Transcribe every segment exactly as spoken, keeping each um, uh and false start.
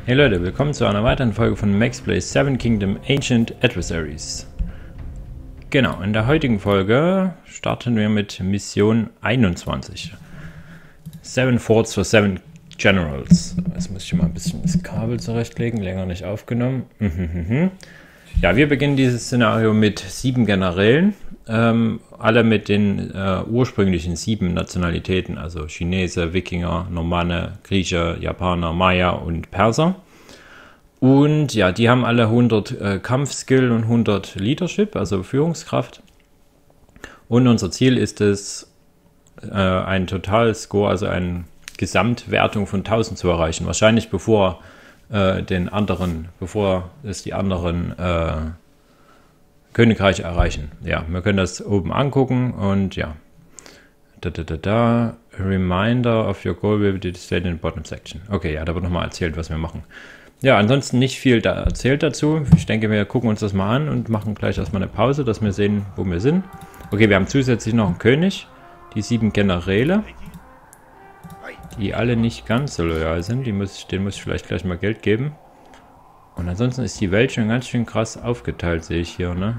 Hey Leute, willkommen zu einer weiteren Folge von Max Plays Seven Kingdom Ancient Adversaries. Genau, in der heutigen Folge starten wir mit Mission einundzwanzig. Seven Forts for Seven Generals. Jetzt muss ich mal ein bisschen das Kabel zurechtlegen, länger nicht aufgenommen. Ja, wir beginnen dieses Szenario mit sieben Generälen, ähm, alle mit den äh, ursprünglichen sieben Nationalitäten, also Chinese, Wikinger, Normanne, Grieche, Japaner, Maya und Perser. Und ja, die haben alle hundert äh, Kampfskill und hundert Leadership, also Führungskraft. Und unser Ziel ist es, äh, einen Totalscore, also eine Gesamtwertung von tausend zu erreichen. Wahrscheinlich bevor äh, den anderen, bevor es die anderen äh, Königreiche erreichen. Ja, wir können das oben angucken und ja. Da, da, da, da. A reminder of your goal will be displayed in the bottom section. Okay, ja, da wird nochmal erzählt, was wir machen. Ja, ansonsten nicht viel da erzählt dazu. Ich denke, wir gucken uns das mal an und machen gleich erstmal eine Pause, dass wir sehen, wo wir sind. Okay, wir haben zusätzlich noch einen König, die sieben Generäle, die alle nicht ganz so loyal sind. Die muss, denen muss ich vielleicht gleich mal Geld geben. Und ansonsten ist die Welt schon ganz schön krass aufgeteilt, sehe ich hier, ne?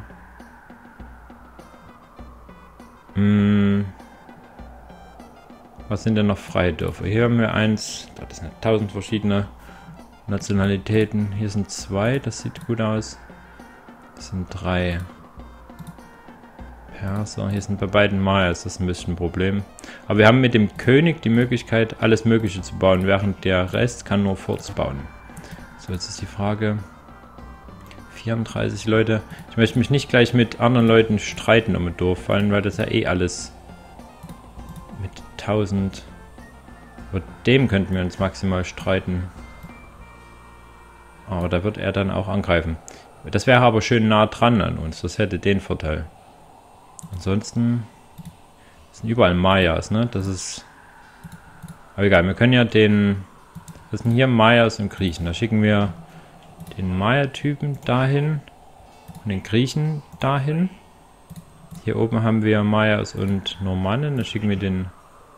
Hm. Was sind denn noch freie Dörfer? Hier haben wir eins, das sind tausend verschiedene Nationalitäten. Hier sind zwei, das sieht gut aus. Das sind drei Perser. Hier sind bei beiden Mayas, das ist ein bisschen ein Problem. Aber wir haben mit dem König die Möglichkeit, alles Mögliche zu bauen, während der Rest kann nur Forts bauen. So, jetzt ist die Frage. vierunddreißig Leute. Ich möchte mich nicht gleich mit anderen Leuten streiten um ein Dorf fallen, weil das ja eh alles mit tausend. Mit dem könnten wir uns maximal streiten. Aber da wird er dann auch angreifen. Das wäre aber schön nah dran an uns. Das hätte den Vorteil. Ansonsten sind überall Mayas, ne? Das ist. Aber egal, wir können ja den. Das sind hier Mayas und Griechen. Da schicken wir den Maya-Typen dahin und den Griechen dahin. Hier oben haben wir Mayas und Normannen. Da schicken wir den.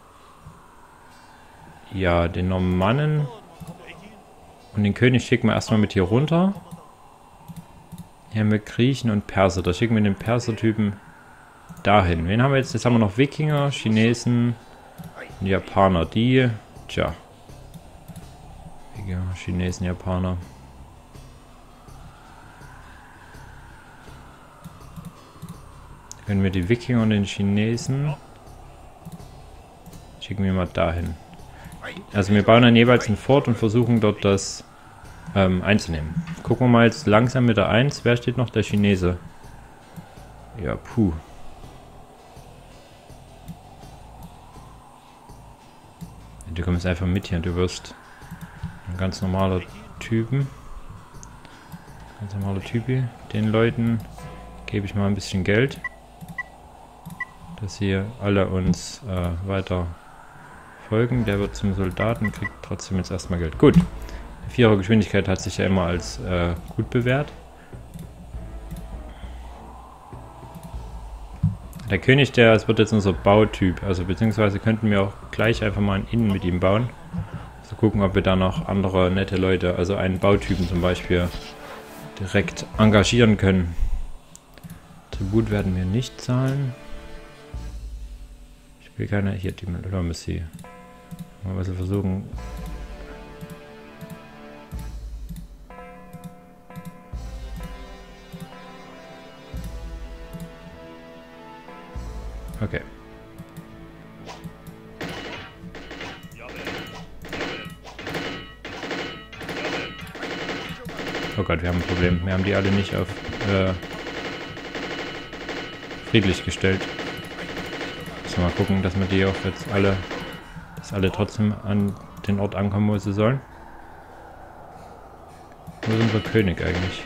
Ja, den Normannen. Und den König schicken wir erstmal mit hier runter. Hier haben wir Griechen und Perser. Da schicken wir den Perser-Typen dahin. Wen haben wir jetzt? Jetzt haben wir noch Wikinger, Chinesen und Japaner. Die, tja. Wikinger, Chinesen, Japaner. Da können wir die Wikinger und den Chinesen schicken wir mal dahin. Also wir bauen dann jeweils ein Fort und versuchen dort das ähm, einzunehmen. Gucken wir mal jetzt langsam mit der eins. Wer steht noch? Der Chinese. Ja, puh. Du kommst einfach mit hier. Du wirst ein ganz normaler Typen. Ganz normaler Typi. Den Leuten gebe ich mal ein bisschen Geld. Dass sie alle uns äh, weiter folgen. Der wird zum Soldaten, kriegt trotzdem jetzt erstmal Geld. Gut. Die Vierer Geschwindigkeit hat sich ja immer als äh, gut bewährt. Der König, der, es wird jetzt unser Bautyp. Also beziehungsweise könnten wir auch gleich einfach mal innen mit ihm bauen. So gucken, ob wir da noch andere nette Leute, also einen Bautypen zum Beispiel, direkt engagieren können. Tribut werden wir nicht zahlen. Ich will keine, hier die Diplomacy. Mal was wir versuchen. Okay. Oh Gott, wir haben ein Problem. Wir haben die alle nicht auf äh, friedlich gestellt. Müssen wir mal gucken, dass wir die auch jetzt alle, dass alle trotzdem an den Ort ankommen, wo sie sollen. Wo ist unser König eigentlich?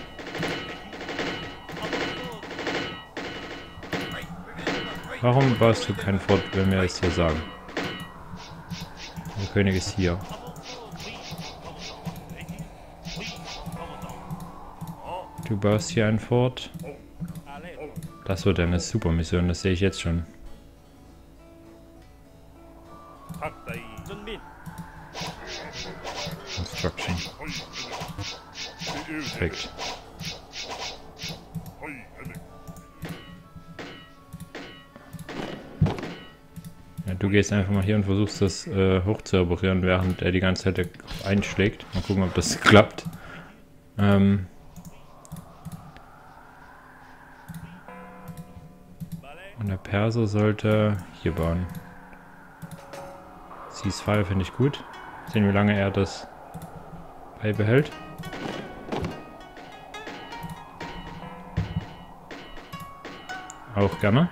Warum baust du kein Fort, wenn wir es hier sagen? Der König ist hier. Du baust hier ein Fort. Das wird eine super Mission, das sehe ich jetzt schon. Construction. Perfekt. Ja, du gehst einfach mal hier und versuchst das äh, hoch zu reparieren, während er die ganze Zeit einschlägt. Mal gucken, ob das klappt. Ähm und der Perser sollte hier bauen. Ceasefire finde ich gut. Sehen, wie lange er das beibehält. Auch gerne.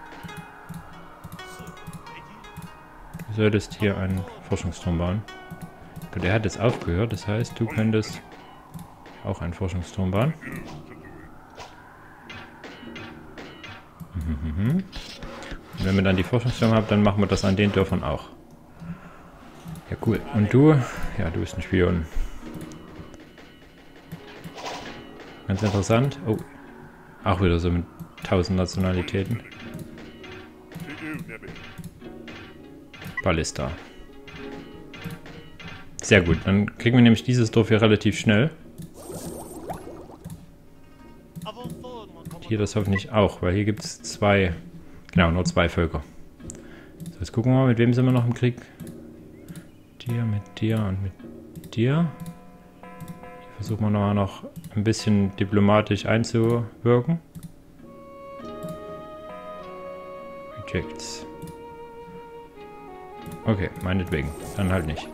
Du solltest hier einen Forschungsturm bauen. Gut, er hat jetzt aufgehört, das heißt, du könntest auch einen Forschungsturm bauen. Mhm. Und wenn wir dann die Forschungstürme haben, dann machen wir das an den Dörfern auch. Ja, cool. Und du? Ja, du bist ein Spion. Ganz interessant. Oh, auch wieder so mit tausend Nationalitäten. Ballista. Sehr gut, dann kriegen wir nämlich dieses Dorf hier relativ schnell. Hier das hoffentlich auch, weil hier gibt es zwei, genau, nur zwei Völker. So, jetzt gucken wir mal, mit wem sind wir noch im Krieg? Dir, mit dir und mit dir. Hier versuchen wir noch, noch ein bisschen diplomatisch einzuwirken. Rejects. Okay, meinetwegen. Dann halt nicht.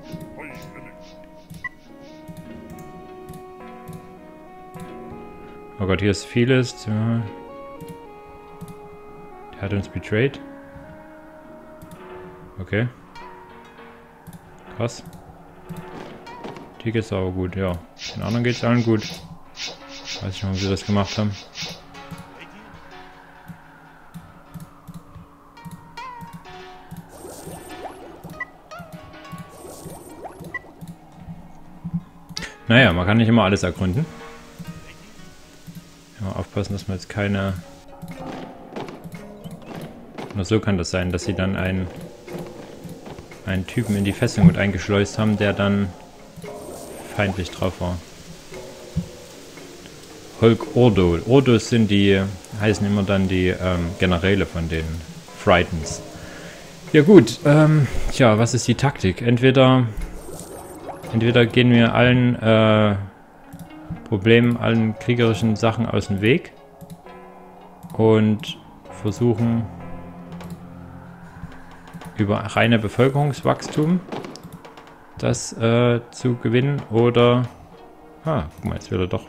Oh Gott, hier ist vieles. Der hat uns betrayed. Okay. Krass. Hier geht's aber gut, ja. Den anderen geht's allen gut. Weiß ich mal, wie sie das gemacht haben. Naja, man kann nicht immer alles ergründen. Immer aufpassen, dass man jetzt keine... Nur so kann das sein, dass sie dann einen, einen Typen in die Festung mit eingeschleust haben, der dann feindlich drauf war. Hulk Ordo. Ordos sind die, heißen immer dann die ähm, Generäle von den Frightens. Ja gut, ähm, tja, was ist die Taktik? Entweder... Entweder gehen wir allen äh, Problemen, allen kriegerischen Sachen aus dem Weg und versuchen über reine Bevölkerungswachstum das äh, zu gewinnen, oder ah, guck mal, jetzt will er doch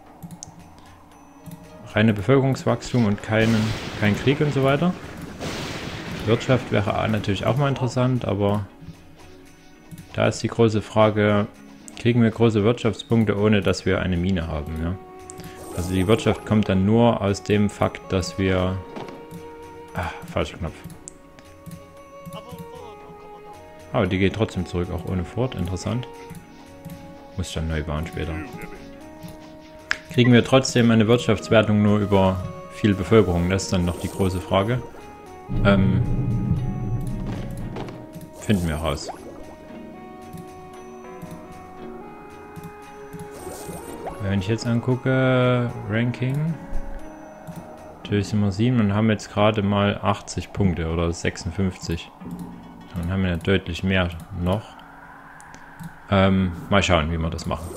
reine Bevölkerungswachstum und keinen, kein Krieg und so weiter. Wirtschaft wäre natürlich auch mal interessant, aber da ist die große Frage, kriegen wir große Wirtschaftspunkte, ohne dass wir eine Mine haben, ja? Also die Wirtschaft kommt dann nur aus dem Fakt, dass wir... Ah, falscher Knopf. Aber die geht trotzdem zurück, auch ohne Fort, interessant. Muss dann neu bauen später. Kriegen wir trotzdem eine Wirtschaftswertung nur über viel Bevölkerung? Das ist dann noch die große Frage. Ähm, finden wir raus. Wenn ich jetzt angucke, Ranking, natürlich sind wir sieben und haben jetzt gerade mal achtzig Punkte oder sechsundfünfzig. Dann haben wir ja deutlich mehr noch. Ähm, mal schauen, wie wir das machen.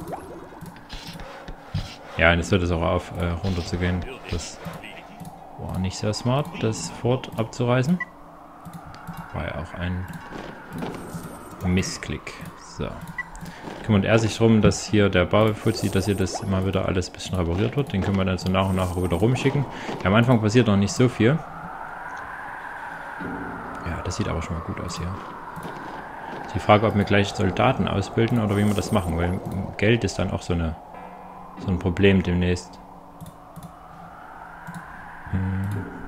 Ja, und jetzt hört es auch auf, äh, runter zu gehen. Das war nicht sehr smart, das Fort abzureißen. War ja auch ein Missklick. So. Kümmert er sich darum, dass hier der Baufuzzi, dass hier das mal wieder alles ein bisschen repariert wird. Den können wir dann so nach und nach wieder rumschicken. Ja, am Anfang passiert noch nicht so viel. Ja, das sieht aber schon mal gut aus hier. Die Frage, ob wir gleich Soldaten ausbilden oder wie wir das machen, weil Geld ist dann auch so, eine, so ein Problem demnächst. Hm.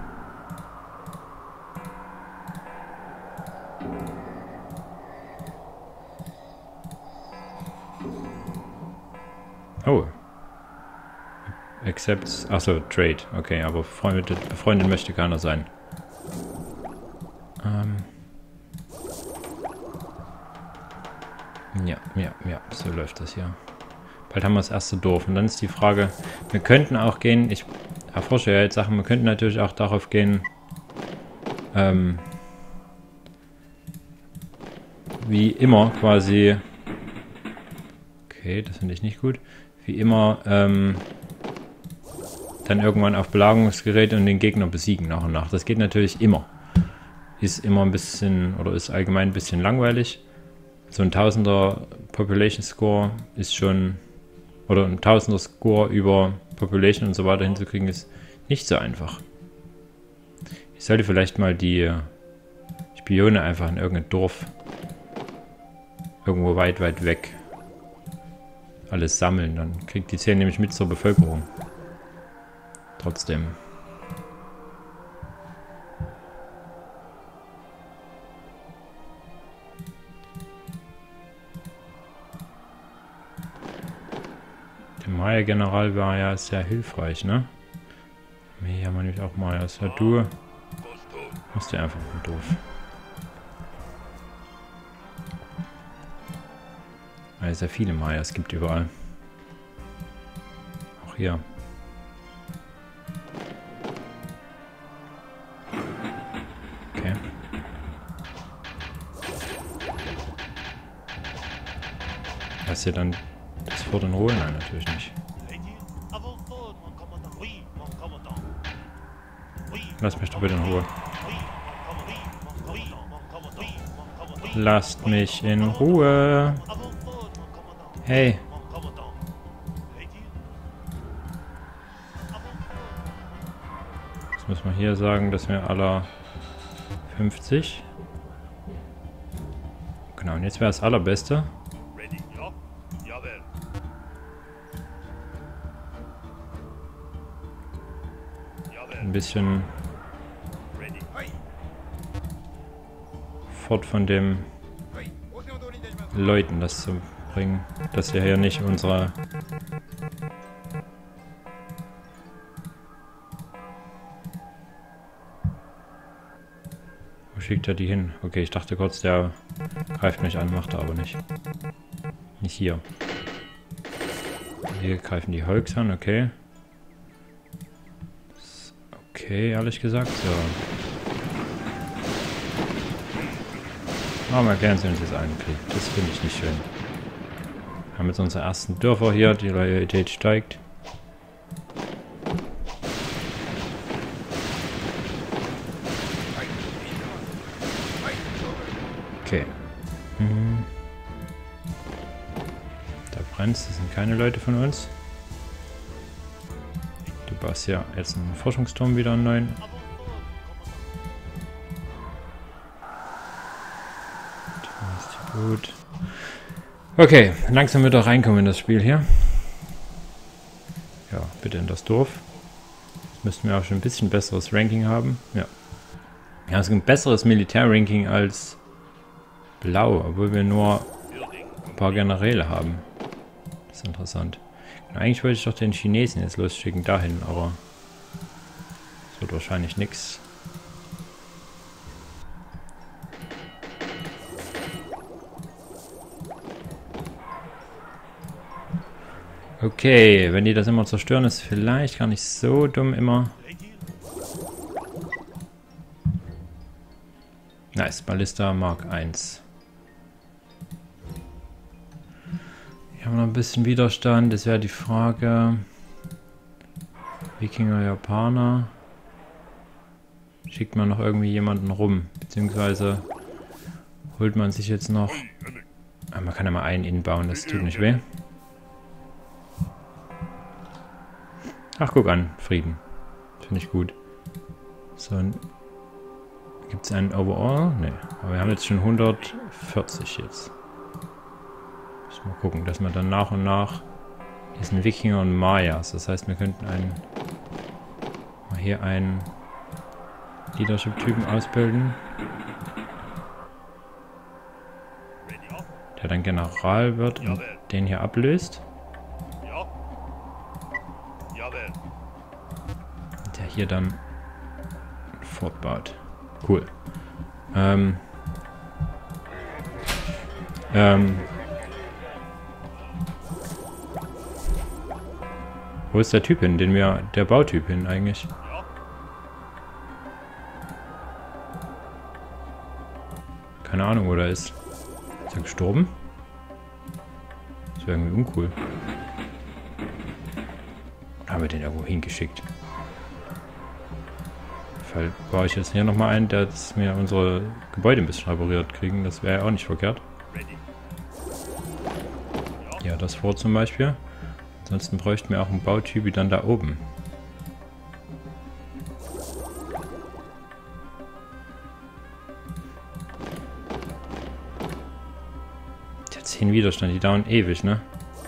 Oh. Accepts. Achso, Trade. Okay, aber befreundet, befreundet möchte keiner sein. Ähm. Ja, ja, ja, so läuft das hier. Bald haben wir das erste Dorf. Und dann ist die Frage, wir könnten auch gehen, ich erforsche ja jetzt Sachen, wir könnten natürlich auch darauf gehen, ähm, wie immer quasi, okay, das finde ich nicht gut, wie immer, ähm, dann irgendwann auf Belagerungsgeräte und den Gegner besiegen nach und nach. Das geht natürlich immer. Ist immer ein bisschen, oder ist allgemein ein bisschen langweilig. So ein Tausender Population Score ist schon, oder ein Tausender Score über Population und so weiter hinzukriegen, ist nicht so einfach. Ich sollte vielleicht mal die Spione einfach in irgendein Dorf irgendwo weit, weit weg alles sammeln. Dann kriegt die zehn nämlich mit zur Bevölkerung. Trotzdem. Der Maya-General war ja sehr hilfreich, ne? Hier haben wir nämlich auch Mayas. Ja, du musst ja einfach nur doof. Weil es ja viele Mayas gibt überall. Auch hier. Okay. Lass dir dann das vor den holen? Nein, natürlich nicht. Lass mich doch bitte in Ruhe. Lasst mich in Ruhe. Hey. Jetzt muss man hier sagen, dass wir aller fünfzig. Genau, und jetzt wäre das Allerbeste. Ein bisschen fort von dem Leuten das zu bringen, dass wir hier nicht unsere Wo schickt er die hin? Okay, ich dachte kurz, der greift mich an, macht er aber nicht. Nicht hier. Hier greifen die Hulks an, okay. Okay, ehrlich gesagt, so. Aber wir erklären sie uns jetzt einen Krieg. Das finde ich nicht schön. Wir haben jetzt unsere ersten Dörfer hier, die Loyalität steigt. Okay. Hm. Da brennt es, das sind keine Leute von uns. Du baust ja jetzt einen Forschungsturm wieder einen neuen. Gut. Okay, langsam wird er reinkommen in das Spiel hier. Ja, bitte in das Dorf. Jetzt müssten wir auch schon ein bisschen besseres Ranking haben. Ja. Ja, es ist ein besseres Militärranking als Blau, obwohl wir nur ein paar Generäle haben. Das ist interessant. Und eigentlich wollte ich doch den Chinesen jetzt losschicken dahin, aber das wird wahrscheinlich nichts. Okay, wenn die das immer zerstören, ist vielleicht gar nicht so dumm immer. Nice, Ballista Mark eins. Hier haben wir noch ein bisschen Widerstand, das wäre die Frage. Wikinger, Japaner. Schickt man noch irgendwie jemanden rum, beziehungsweise holt man sich jetzt noch... Ah, man kann ja mal einen inbauen, das tut nicht weh. Ach, guck an, Frieden. Finde ich gut. So, gibt es einen Overall? Ne, aber wir haben jetzt schon hundertvierzig jetzt. Müssen wir gucken, dass wir dann nach und nach diesen Wikinger und Mayas, das heißt, wir könnten einen mal hier einen Leadership-Typen ausbilden, der dann General wird und den hier ablöst. Der hier dann fortbaut. Cool. Ähm, ähm, Wo ist der Typ hin, den wir, der Bautyp hin eigentlich? Keine Ahnung, wo der ist. Ist er gestorben? Das wäre irgendwie uncool. Haben wir den irgendwo hingeschickt? Fall baue ich jetzt hier nochmal ein, dass wir unsere Gebäude ein bisschen repariert kriegen. Das wäre ja auch nicht verkehrt. Ja, das vor zum Beispiel. Ansonsten bräuchten wir auch einen Bautyp wie dann da oben. Der zehn Widerstand, die dauern ewig, ne?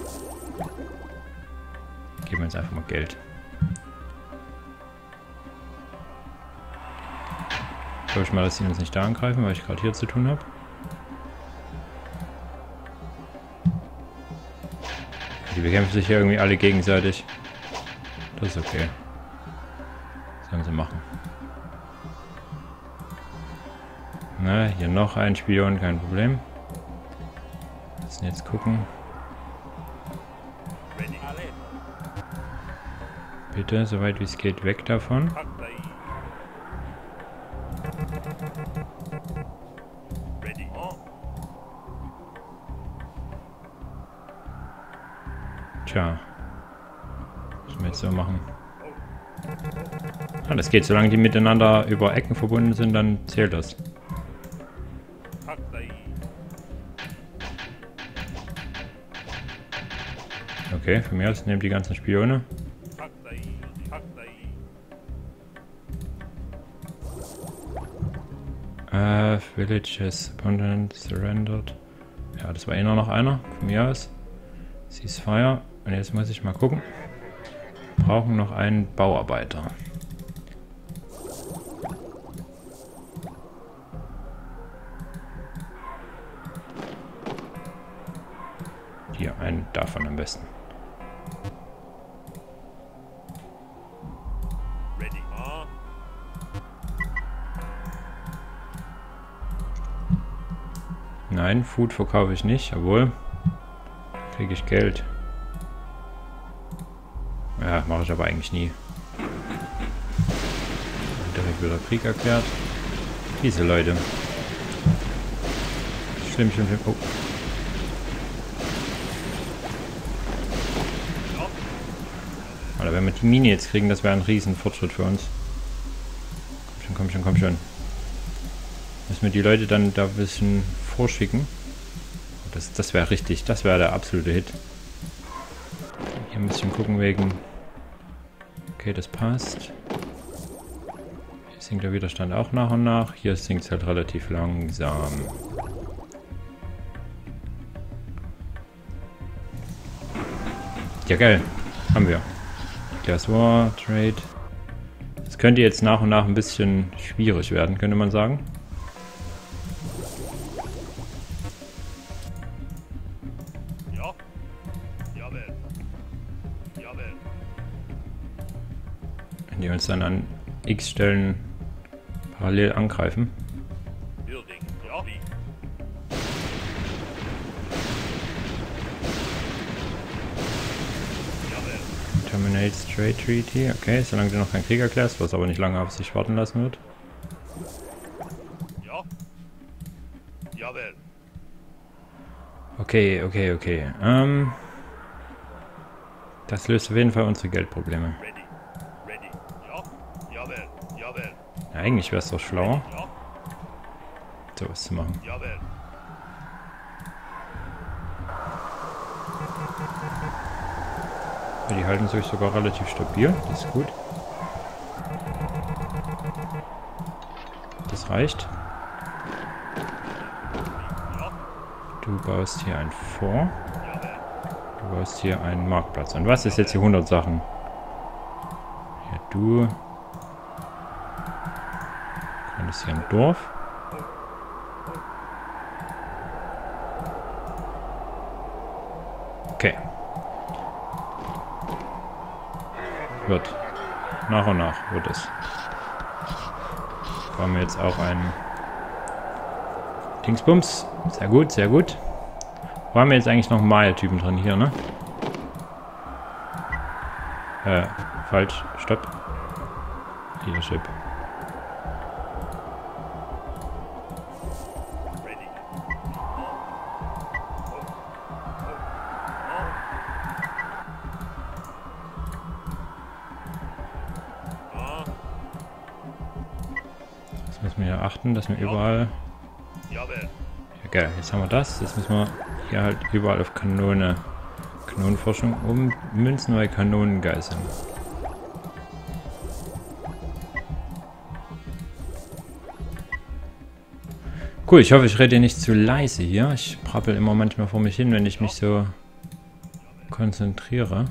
Geben wir jetzt einfach mal Geld. Ich glaube mal, dass sie uns nicht da angreifen, weil ich gerade hier zu tun habe. Die bekämpfen sich ja irgendwie alle gegenseitig. Das ist okay. Das können sie machen. Na, hier noch ein Spion, kein Problem. Wir müssen jetzt gucken. Bitte, soweit wie es geht, weg davon. Tja. Was müssen wir jetzt so machen? Ah, das geht, solange die miteinander über Ecken verbunden sind, dann zählt das. Okay, von mir aus nehmen die ganzen Spione. Uh, Villages Abandoned, Surrendered. Ja, das war eh nur noch einer. Von mir aus. Ceasefire. Und jetzt muss ich mal gucken. Wir brauchen noch einen Bauarbeiter. Hier, einen davon am besten. Nein, Food verkaufe ich nicht, obwohl kriege ich Geld. Ja, mache ich aber eigentlich nie. Direkt wieder Krieg erklärt. Diese Leute. Schlimm, schlimm, schlimm. Oh. Oder wenn wir die Mine jetzt kriegen, das wäre ein riesen Fortschritt für uns. Komm schon, komm schon, komm schon. Müssen wir die Leute dann da ein bisschen vorschicken. Das, das wäre richtig, das wäre der absolute Hit. Hier ein bisschen gucken wegen... Okay, das passt. Hier sinkt der Widerstand auch nach und nach. Hier sinkt es halt relativ langsam. Ja, geil. Haben wir. Class War, Trade. Das könnte jetzt nach und nach ein bisschen schwierig werden, könnte man sagen. Wenn die uns dann an X Stellen parallel angreifen. Terminates Trade Treaty. Okay, solange du noch keinen Krieg erklärst, was aber nicht lange auf sich warten lassen wird. Okay, okay, okay. Ähm, das löst auf jeden Fall unsere Geldprobleme. Ja, eigentlich wäre es doch schlauer, sowas zu machen. Ja, die halten sich sogar relativ stabil, das ist gut. Das reicht. Du baust hier ein Fort. Du baust hier einen Marktplatz. Und was ist jetzt hier hundert Sachen? Ja, du... Das ist hier ein Dorf. Okay. Wird. Nach und nach wird es. Brauchen wir jetzt auch einen Dingsbums. Sehr gut, sehr gut. Wo haben wir jetzt eigentlich noch einen Maya-Typen drin hier, ne? Äh, falsch. Stopp. Leadership. Jetzt müssen wir hier achten, dass wir überall... Ja, geil, jetzt haben wir das. Jetzt müssen wir hier halt überall auf Kanone... Kanonenforschung ummünzen, weil Kanonen geil sind. Cool, ich hoffe, ich rede nicht zu leise hier. Ich prabbel immer manchmal vor mich hin, wenn ich mich so konzentriere.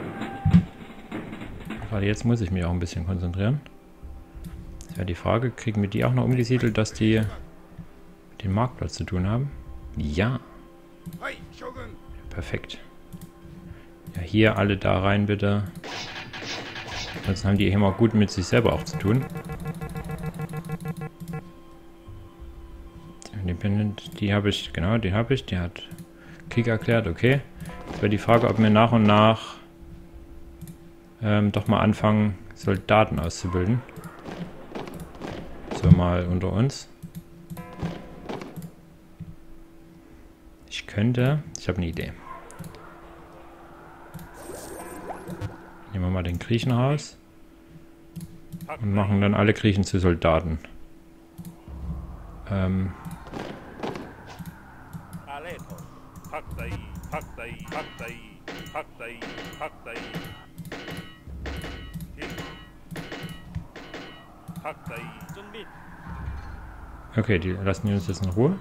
Gerade jetzt muss ich mich auch ein bisschen konzentrieren. Das wäre die Frage, kriegen wir die auch noch umgesiedelt, dass die mit dem Marktplatz zu tun haben? Ja. Perfekt. Ja, hier alle da rein, bitte. Ansonsten haben die immer gut mit sich selber auch zu tun. Independent, die habe ich, genau, die habe ich. Die hat Krieg erklärt, okay. Jetzt wäre die Frage, ob wir nach und nach ähm, doch mal anfangen, Soldaten auszubilden. So mal unter uns. Ich könnte, ich habe eine Idee. Nehmen wir mal den Griechen raus und machen dann alle Griechen zu Soldaten. Ähm. Okay, die lassen die uns jetzt in Ruhe.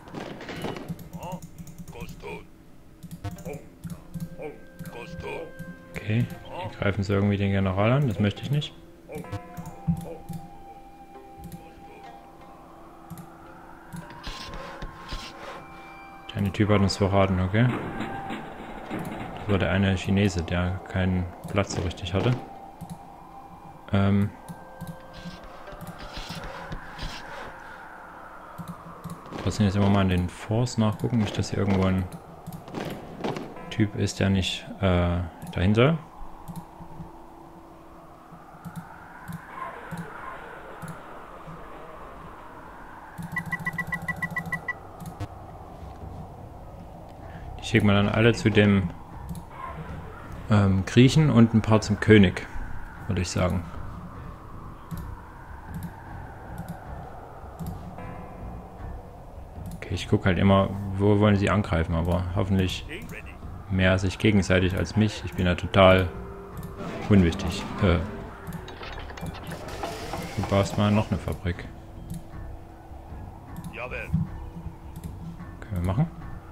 Okay, die greifen sie irgendwie den General an, das möchte ich nicht. Der eine Typ hat uns verraten, okay. Das war der eine Chinese, der keinen Platz so richtig hatte. Ähm. Trotzdem jetzt immer mal an den Force nachgucken, nicht, dass hier irgendwo ein Typ ist, der nicht äh, dahin soll. Die schicken wir dann alle zu dem ähm, Griechen und ein paar zum König, würde ich sagen. Okay, ich gucke halt immer, wo wollen sie angreifen, aber hoffentlich mehr sich gegenseitig als mich. Ich bin ja total unwichtig. Äh, du baust mal noch eine Fabrik. Können wir machen?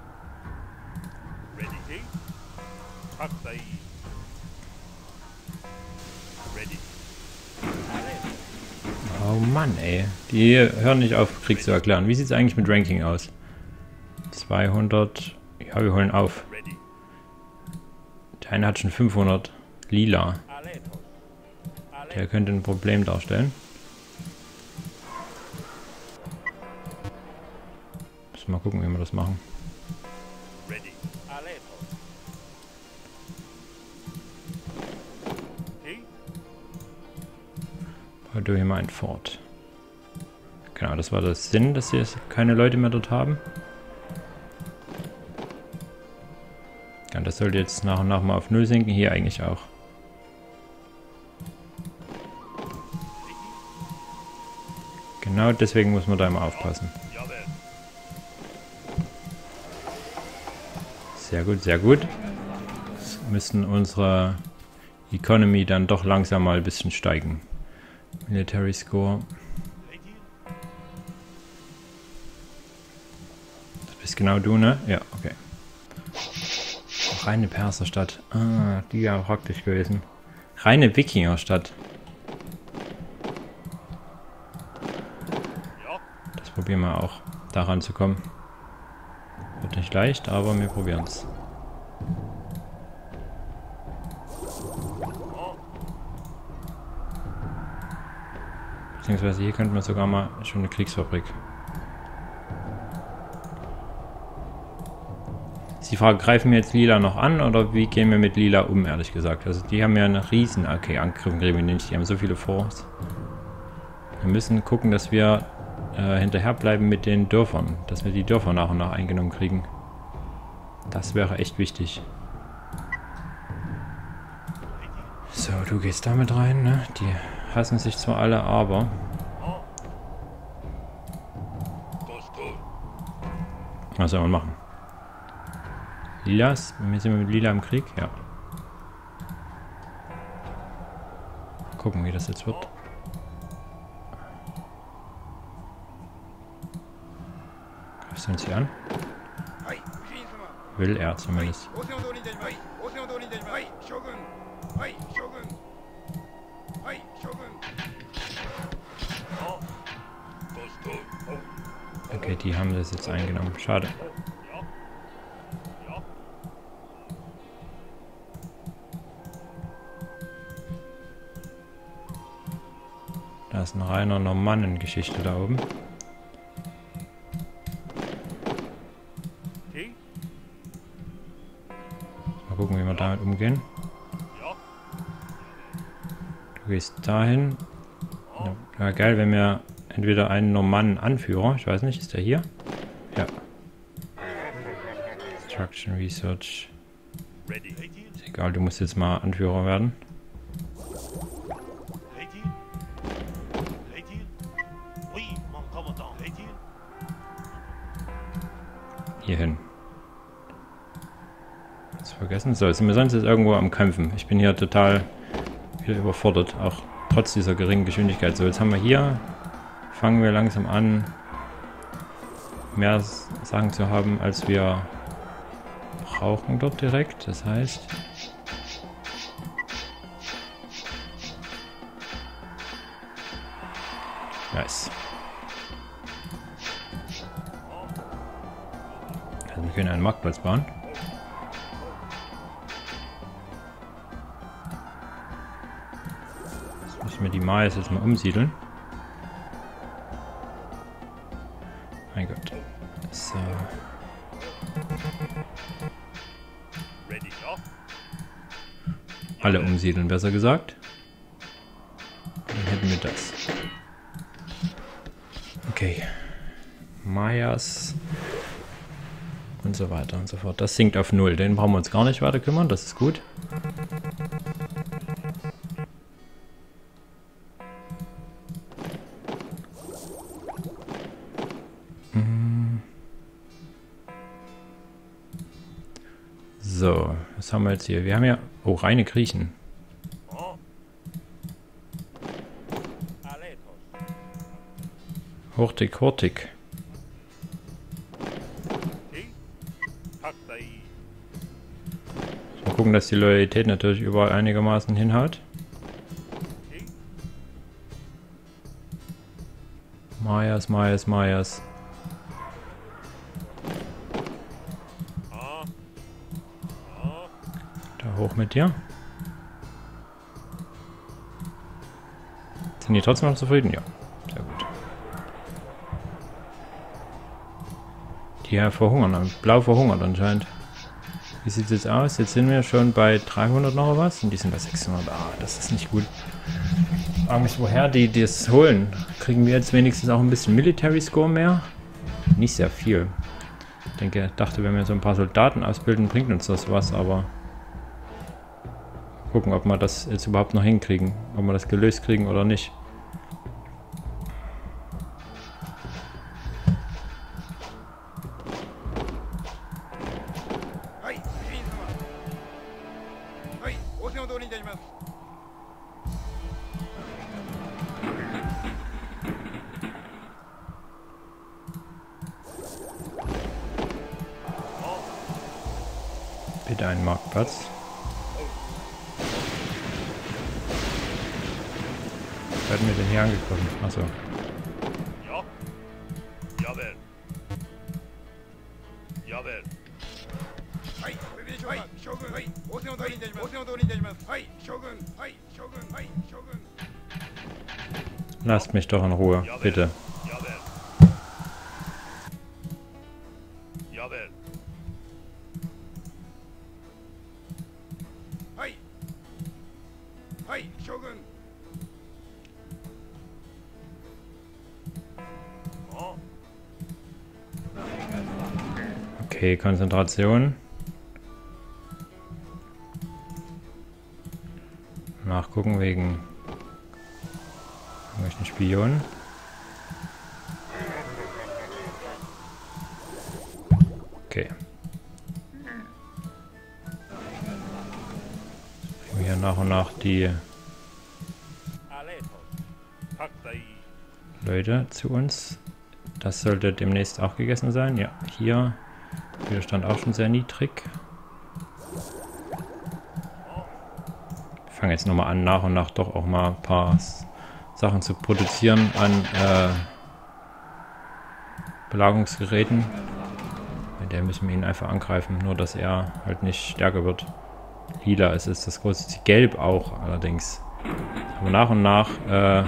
Oh Mann, ey. Die hören nicht auf, Krieg zu erklären. Wie sieht es eigentlich mit Ranking aus? zweihundert. Ja, wir holen auf. Der eine hat schon fünfhundert. Lila. Der könnte ein Problem darstellen. Müssen wir mal gucken, wie wir das machen. Bau du hier mal ein Fort. Genau, das war das Sinn, dass wir keine Leute mehr dort haben. Ja, das sollte jetzt nach und nach mal auf Null sinken. Hier eigentlich auch. Genau deswegen muss man da immer aufpassen. Sehr gut, sehr gut. Jetzt müssen unsere Economy dann doch langsam mal ein bisschen steigen. Military Score. Das bist genau du, ne? Ja, okay. Reine Perserstadt. Ah, die ja praktisch gewesen. Reine Wikingerstadt. Das probieren wir auch, daran zu kommen. Wird nicht leicht, aber wir probieren es. Beziehungsweise hier könnten wir sogar mal schon eine Kriegsfabrik. Ist die Frage, greifen wir jetzt Lila noch an oder wie gehen wir mit Lila um, ehrlich gesagt? Also die haben ja einen riesen... Okay, angegriffen kriegen wir nicht, die haben so viele Forts. Wir müssen gucken, dass wir äh, hinterher bleiben mit den Dörfern. Dass wir die Dörfer nach und nach eingenommen kriegen. Das wäre echt wichtig. So, du gehst damit rein, ne? Die hassen sich zwar alle, aber... Was soll man machen? Lilas? Wir sind mit Lila im Krieg? Ja. Gucken, wie das jetzt wird. Greifst du uns hier an? Will er zumindest. Okay, die haben das jetzt eingenommen. Schade. Da ist eine reine Normannengeschichte da oben. Mal gucken, wie wir damit umgehen. Du gehst dahin. Wäre geil, wenn wir entweder einen Normannen-Anführer, ich weiß nicht, ist der hier? Ja. Instruction Research. Ist egal, du musst jetzt mal Anführer werden. Hierhin. Jetzt vergessen. So, sind wir sonst jetzt irgendwo am Kämpfen. Ich bin hier total wieder überfordert, auch trotz dieser geringen Geschwindigkeit. So, jetzt haben wir hier, fangen wir langsam an, mehr Sachen zu haben, als wir brauchen dort direkt. Das heißt... Nice. Also wir können einen Marktplatz bauen. Jetzt müssen wir die Mais jetzt mal umsiedeln. Mein Gott. So. Alle umsiedeln, besser gesagt. Dann hätten wir das. Okay. Mayas und so weiter und so fort. Das sinkt auf null. Den brauchen wir uns gar nicht weiter kümmern. Das ist gut. So, was haben wir jetzt hier? Wir haben ja... Oh, reine Griechen. Hortik, Hortik. Mal gucken, dass die Loyalität natürlich überall einigermaßen hinhaut. Mayas, Mayas, Mayas. Da hoch mit dir. Sind die trotzdem noch zufrieden? Ja, sehr gut. Die ja verhungern, blau verhungert anscheinend. Wie sieht es jetzt aus? Jetzt sind wir schon bei dreihundert noch was und die sind bei sechshundert. Ah, das ist nicht gut. Ich frage mich, woher die das holen. Kriegen wir jetzt wenigstens auch ein bisschen Military Score mehr? Nicht sehr viel. Ich denke, dachte, wenn wir so ein paar Soldaten ausbilden, bringt uns das was, aber... Gucken, ob wir das jetzt überhaupt noch hinkriegen. Ob wir das gelöst kriegen oder nicht. Bitte einen Marktplatz. Werden wir denn hier angegriffen? Achso. Ja. Jawohl. Jawohl. Lasst mich doch in Ruhe, bitte. Jawohl. Okay, Konzentration. Nachgucken wegen irgendwelchen Spionen. Okay. Bringen wir hier nach und nach die Leute zu uns. Das sollte demnächst auch gegessen sein. Ja, hier Widerstand auch schon sehr niedrig. Wir fangen jetzt nochmal an, nach und nach doch auch mal ein paar Sachen zu produzieren an äh, Belagerungsgeräten. Mit der müssen wir ihn einfach angreifen, nur dass er halt nicht stärker wird. Lila ist es das große Ziel. Gelb auch allerdings. Aber nach und nach äh,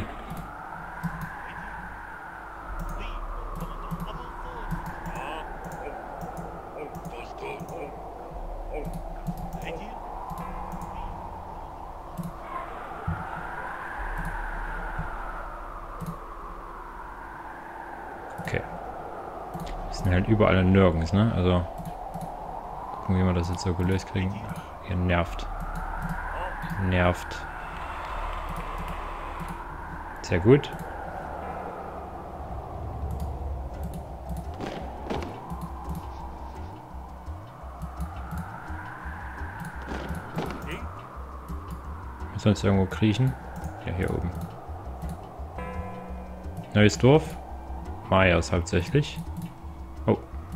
okay. Wir sind halt überall und nirgends, ne? Also gucken, wie wir das jetzt so gelöst kriegen. Ach, ihr nervt. Ihr nervt. Sehr gut. Sonst irgendwo kriechen? Ja, hier oben. Neues Dorf. Mayas hauptsächlich. Oh.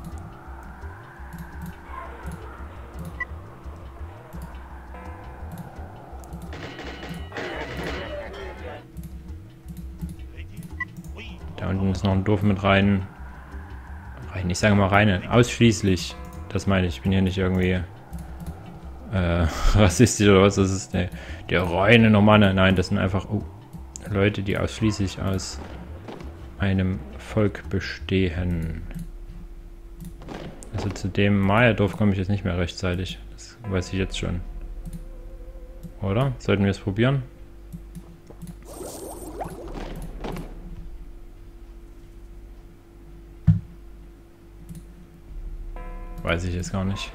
Da unten ist noch ein Dorf mit rein. Rein, ich sage mal rein. Ausschließlich. Das meine ich. Ich bin hier nicht irgendwie äh, rassistisch oder was. Das ist der, der reine Normanne. Nein, das sind einfach oh, Leute, die ausschließlich aus einem Volk bestehen. Also zu dem Maya-Dorf komme ich jetzt nicht mehr rechtzeitig. Das weiß ich jetzt schon. Oder? Sollten wir es probieren? Weiß ich jetzt gar nicht.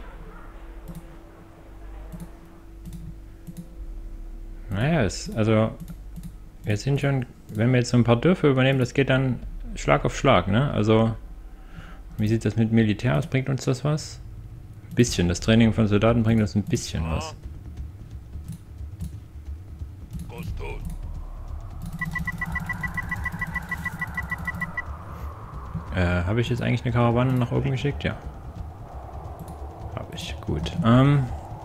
Naja, es, also wir sind schon, wenn wir jetzt so ein paar Dörfer übernehmen, das geht dann Schlag auf Schlag, ne? Also wie sieht das mit Militär aus? Bringt uns das was? Ein bisschen. Das Training von Soldaten bringt uns ein bisschen was. Äh, habe ich jetzt eigentlich eine Karawane nach oben geschickt? Ja. Habe ich. Gut. Ähm...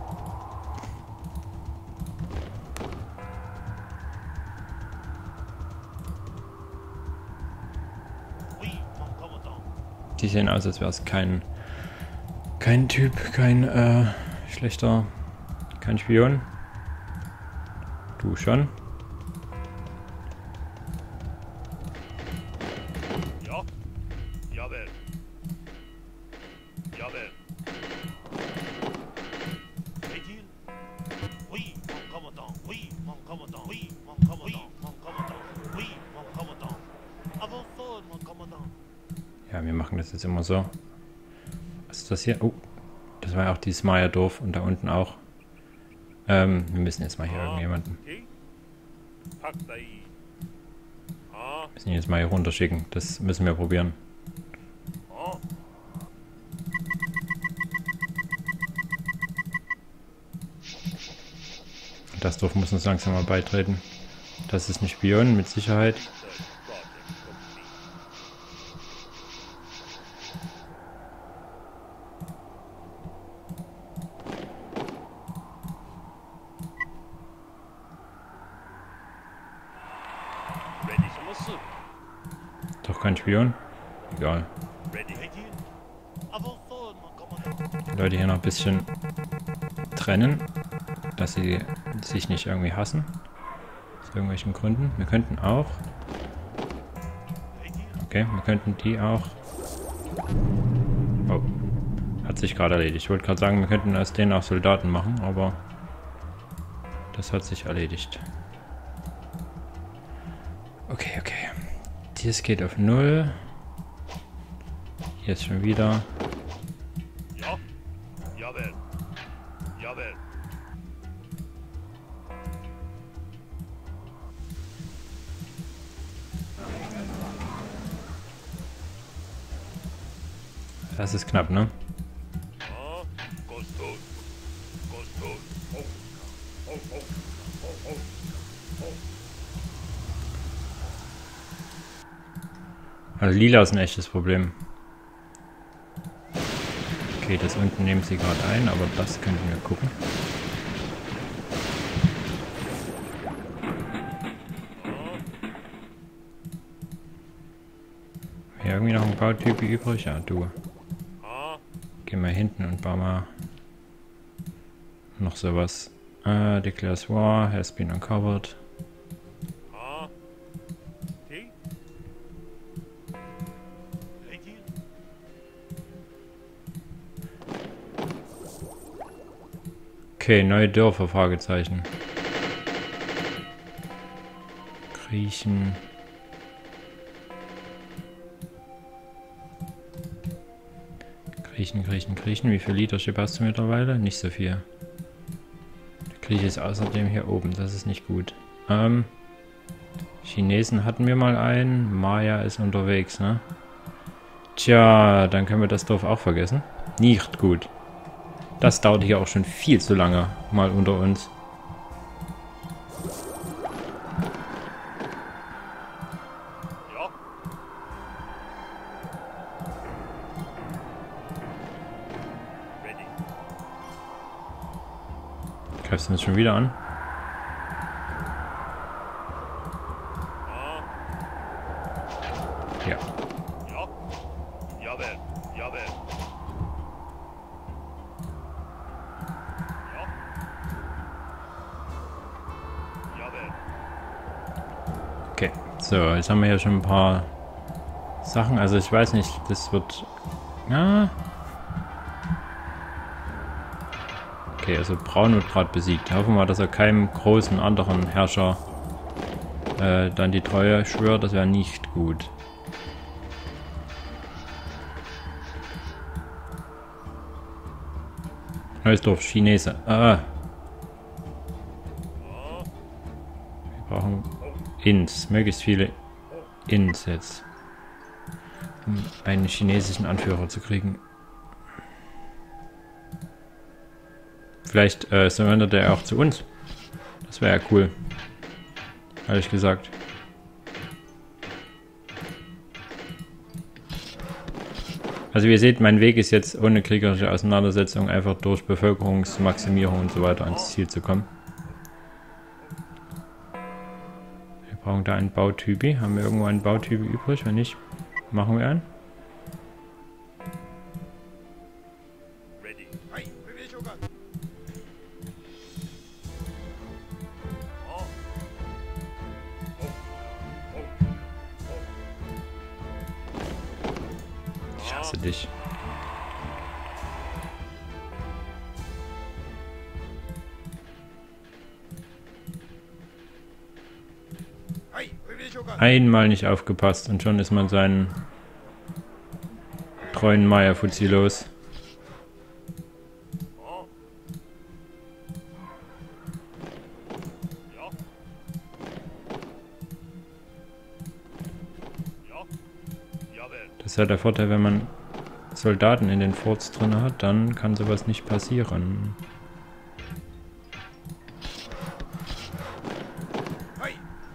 Die sehen aus, als wäre es kein kein Typ, kein äh, schlechter, kein Spion. Du schon. Ja, jawohl. Jawohl. Oui, mon commandant. Oui, mon commandant. Oui, mon commandant. Mon commandant. Oui, mon commandant. Avançons, mon commandant. Ja, wir machen das jetzt immer so. Was ist das hier? Oh, das war ja auch dieses Maya-Dorf und da unten auch. Ähm, wir müssen jetzt mal hier irgendjemanden. Wir müssen ihn jetzt mal hier runterschicken. Das müssen wir probieren. Und das Dorf muss uns langsam mal beitreten. Das ist ein Spion, mit Sicherheit. Doch kein Spion? Egal. Die Leute hier noch ein bisschen trennen, dass sie sich nicht irgendwie hassen. Aus irgendwelchen Gründen. Wir könnten auch... Okay, wir könnten die auch... Oh. Hat sich gerade erledigt. Ich wollte gerade sagen, wir könnten aus denen auch Soldaten machen, aber... Das hat sich erledigt. Okay, okay. Dies geht auf null. Hier ist schon wieder. Jawohl. Jawohl. Das ist knapp, ne? Ah, Gusto. Gusto. Oh. Oh, oh. Oh, oh. Also lila ist ein echtes Problem. Okay, das unten nehmen sie gerade ein, aber das könnten wir gucken. Hier irgendwie noch ein Bautyp übrig? Ja, du. Ah, Geh mal hinten und bau mal noch sowas. Äh, Declares War has been uncovered. ah. Die? Lady? Okay, neue Dörfer, Fragezeichen. Griechen. Griechen, Griechen, Griechen. Wie viel Leadership hast du mittlerweile? Nicht so viel. Der Grieche ist außerdem hier oben. Das ist nicht gut. Ähm, Chinesen hatten wir mal einen. Maya ist unterwegs, ne? Tja, dann können wir das Dorf auch vergessen. Nicht gut. Das dauert hier auch schon viel zu lange. Mal unter uns. Ja. Ready. Greifst du uns schon wieder an? Ah, Ja. ja. Jawohl. Jawohl. Ja. Jawohl. Okay. So, jetzt haben wir hier schon ein paar Sachen. Also ich weiß nicht, das wird... Ja. Okay, also Braun wird gerade besiegt. Hoffen wir, dass er keinem großen anderen Herrscher äh, dann die Treue schwört. Das wäre nicht gut. Neues Dorf, Chinese. Ah. Wir brauchen Ins. Möglichst viele Ins jetzt. Um einen chinesischen Anführer zu kriegen. Vielleicht äh, surrendert er auch zu uns. Das wäre ja cool. Ehrlich gesagt. Also wie ihr seht, mein Weg ist jetzt ohne kriegerische Auseinandersetzung einfach durch Bevölkerungsmaximierung und so weiter ans Ziel zu kommen. Wir brauchen da einen Bautypi. Haben wir irgendwo einen Bautypi übrig? Wenn nicht, machen wir einen. Ready. Hey, Bewegung an. Oh. Oh. Oh. Ich hasse dich. Hey, Bewegung an. Einmal nicht aufgepasst und schon ist man seinen treuen Maya-Fuzzi los. Oh. Ja. Ja. Jawohl. Das ist ja der Vorteil, wenn man Soldaten in den Forts drin hat, dann kann sowas nicht passieren. Hey.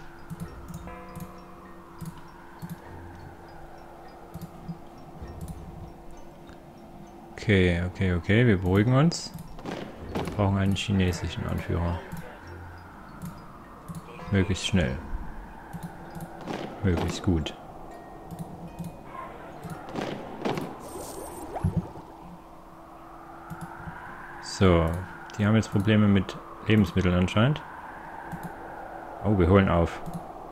Okay, okay, okay, wir beruhigen uns. Wir brauchen einen chinesischen Anführer. Möglichst schnell. Möglichst gut. So, die haben jetzt Probleme mit Lebensmitteln anscheinend. Oh, wir holen auf.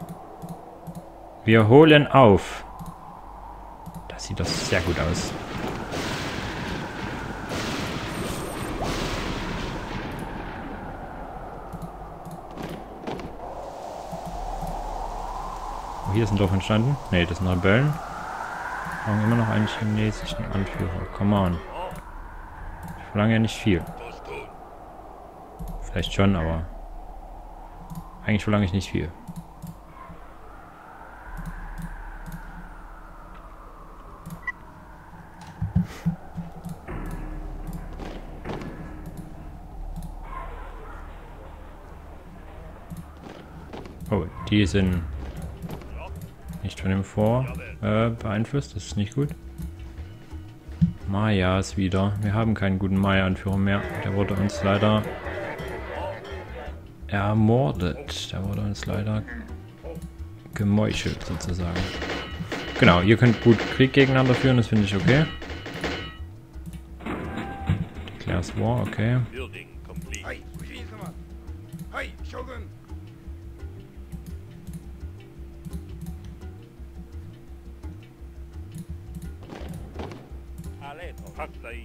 Wir holen auf. Das sieht doch sehr gut aus. Oh, hier ist ein Dorf entstanden. Ne, das sind Rebellen. Wir brauchen immer noch einen chinesischen Anführer. Come on. verlange ja nicht viel. Vielleicht schon, aber eigentlich verlange ich nicht viel. Oh, die sind nicht von dem Vor äh, beeinflusst. Das ist nicht gut. Mayas wieder. Wir haben keinen guten Maya-Anführer mehr. Der wurde uns leider ermordet. Der wurde uns leider gemeuchelt sozusagen. Genau, ihr könnt gut Krieg gegeneinander führen. Das finde ich okay. Declares War, okay. Building complete. Haktei.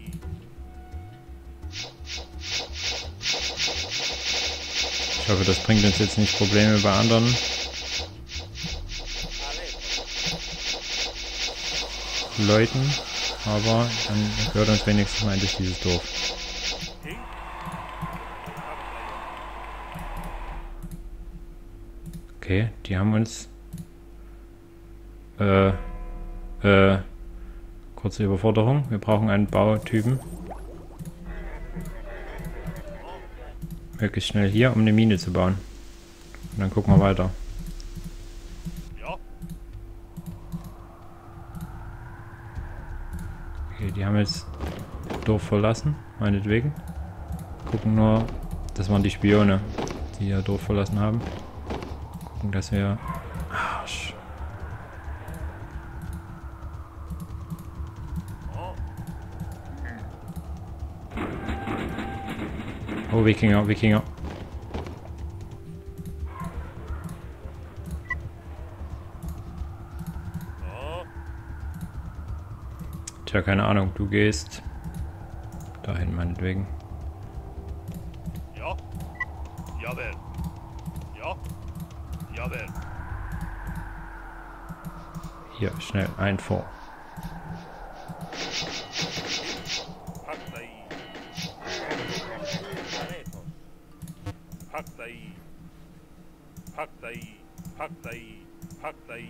Ich hoffe, das bringt uns jetzt nicht Probleme bei anderen Leuten, aber dann gehört uns wenigstens mal durch dieses Dorf. Okay, die haben uns äh, äh, kurze Überforderung. Wir brauchen einen Bautypen. Möglichst schnell hier, um eine Mine zu bauen. Und dann gucken wir weiter. Ja. Okay, die haben jetzt das Dorf verlassen, meinetwegen. Gucken nur, das waren die Spione, die ihr Dorf verlassen haben. Gucken, dass wir... Arsch. Oh, Wikinger, Wikinger. Ja. Tja, keine Ahnung, du gehst dahin, meinetwegen. Ja. Jawohl. Ja. Jawohl. Hier, schnell, ein vor. Haktei. Haktei. Haktei. Haktei. Haktei.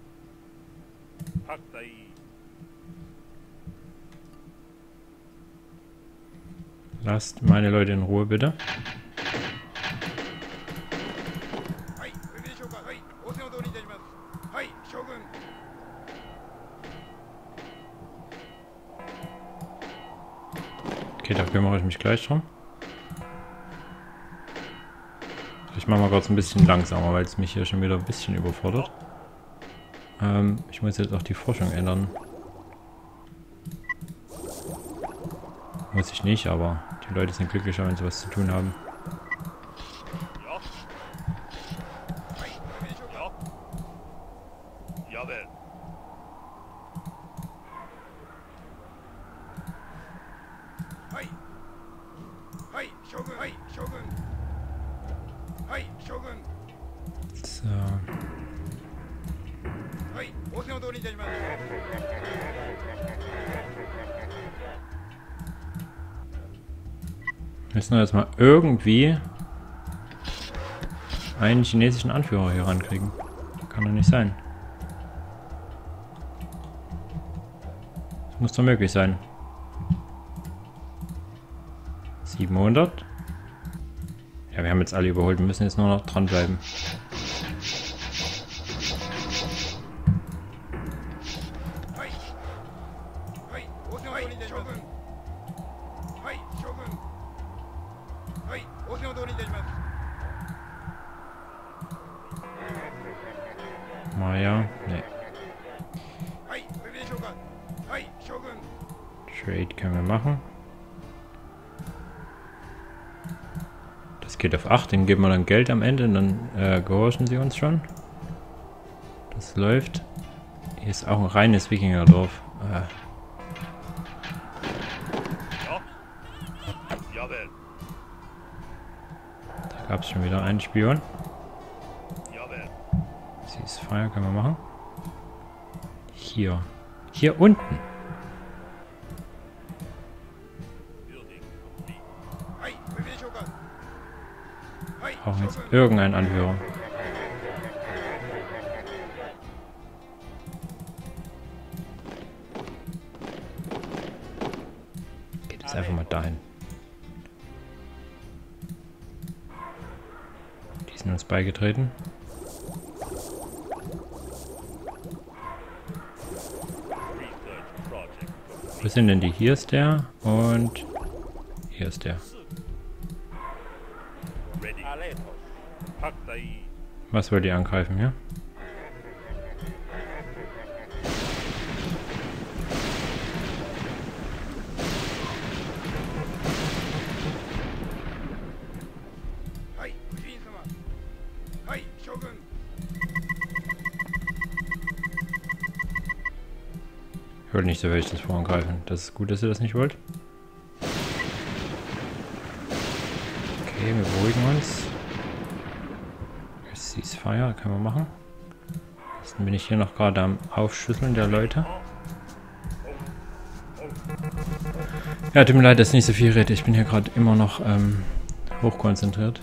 Haktei. Lasst meine Leute in Ruhe, bitte. Okay, da kümmere ich mich gleich drum. Ich mache mal kurz ein bisschen langsamer, weil es mich hier schon wieder ein bisschen überfordert. Ähm, ich muss jetzt auch die Forschung ändern. Muss ich nicht, aber die Leute sind glücklicher, wenn sie was zu tun haben. Ja. Ja. Jawohl. So. Wir müssen jetzt mal irgendwie einen chinesischen Anführer hier rankriegen. Kann doch nicht sein. Das muss doch möglich sein. siebenhundert. Ja, wir haben jetzt alle überholt. Wir müssen jetzt nur noch dranbleiben. Maya, ne. Trade können wir machen. Das geht auf acht, den geben wir dann Geld am Ende und dann äh, gehorchen sie uns schon. Das läuft. Hier ist auch ein reines Wikingerdorf. Äh. Ja. Jawohl. Da gab es schon wieder einen Spion. Jawohl. Ceasefire können wir machen. Hier. Hier unten. Building Wir brauchen jetzt irgendeinen Anführer. Geht jetzt einfach mal dahin. Die sind uns beigetreten. Wo sind denn die? Hier ist der und hier ist der. Was wollt ihr angreifen hier? Ich wollte nicht so wirklich das vorangreifen. Das ist gut, dass ihr das nicht wollt. Okay, wir beruhigen uns. Ceasefire können wir machen. Dann bin ich hier noch gerade am Aufschlüsseln der Leute. Ja, tut mir leid, dass ich nicht so viel rede. Ich bin hier gerade immer noch ähm, hochkonzentriert.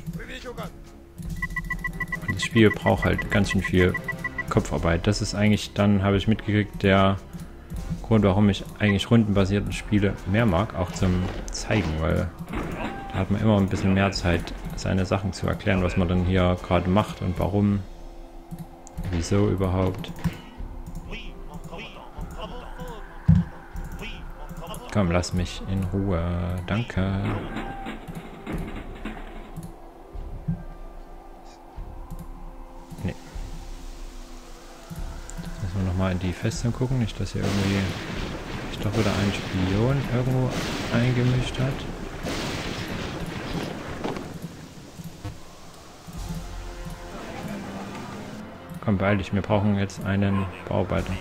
Und das Spiel braucht halt ganz schön viel Kopfarbeit. Das ist eigentlich, dann habe ich mitgekriegt, der Grund, warum ich eigentlich rundenbasierte Spiele mehr mag, auch zum Zeigen, weil da hat man immer ein bisschen mehr Zeit, seine Sachen zu erklären, was man dann hier gerade macht und warum, wieso überhaupt. Komm, lass mich in Ruhe. Danke. Nee. Jetzt müssen wir nochmal in die Festung gucken, nicht, dass hier irgendwie sich doch wieder ein Spion irgendwo eingemischt hat. Komm, beeil dich, wir brauchen jetzt einen Bauarbeiter.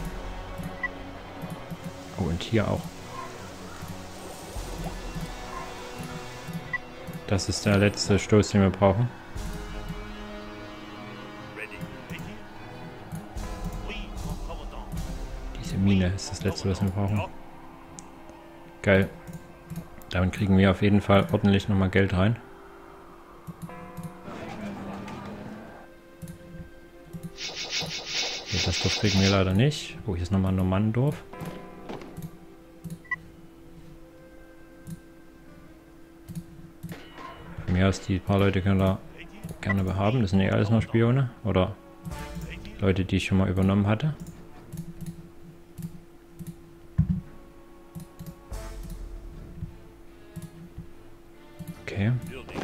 Oh, und hier auch. Das ist der letzte Stoß, den wir brauchen. Diese Mine ist das letzte, was wir brauchen. Geil. Damit kriegen wir auf jeden Fall ordentlich nochmal Geld rein. Das Dorf kriegen wir leider nicht. Oh, hier ist nochmal ein Normannendorf. Von mir aus, die paar Leute können da gerne behaben. Das sind eh alles noch Spione. Oder Leute, die ich schon mal übernommen hatte. Okay.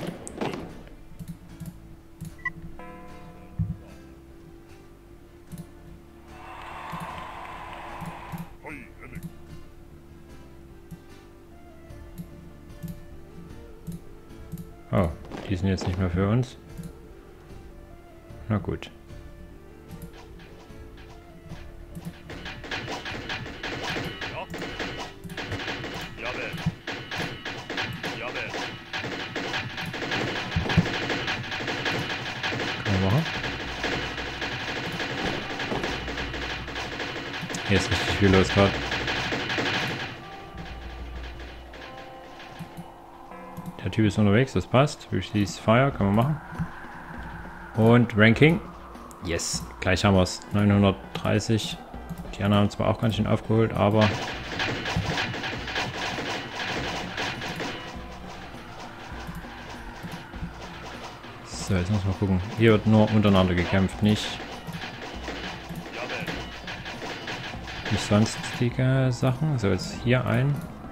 Oh, die sind jetzt nicht mehr für uns. Na gut. Können wir machen. Hier ist richtig viel los gerade. Der Typ ist unterwegs, das passt. Release Fire können wir machen. Und Ranking. Yes, gleich haben wir es. neunhundertdreißig. Die anderen haben zwar auch ganz schön aufgeholt, aber... So, jetzt muss man gucken. Hier wird nur untereinander gekämpft, nicht... Nicht sonstige Sachen. So, jetzt hier ein...